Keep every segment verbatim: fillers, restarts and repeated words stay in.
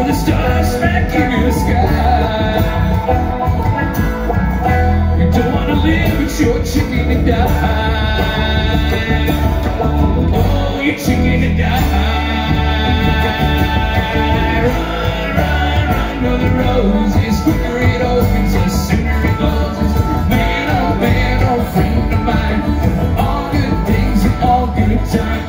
Throw the stars back in the sky. You don't wanna live with your chicken to die. Oh, your chicken to die. Run, run, run, brother roses. Quicker it opens, the sooner it closes. Man, oh man, oh friend of mine. All good things and all good times.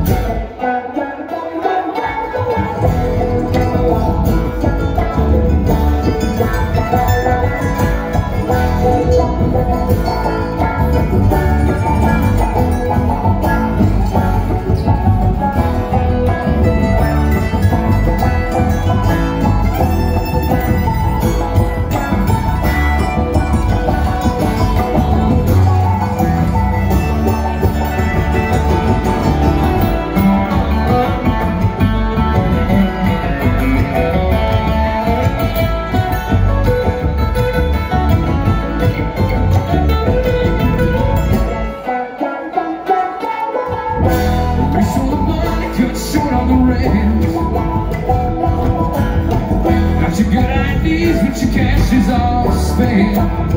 Got your good ideas, but your cash is all spent.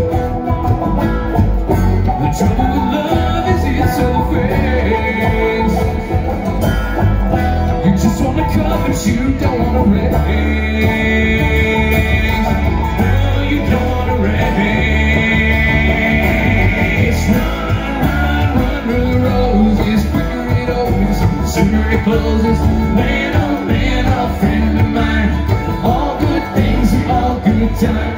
The trouble with love is it's so fast. You just wanna come, but you don't wanna race. No, you don't wanna race. Run, run, run, run, the roses. Quicker it opens, sooner it closes. Man, oh man, oh friend of mine. All good things and all good times.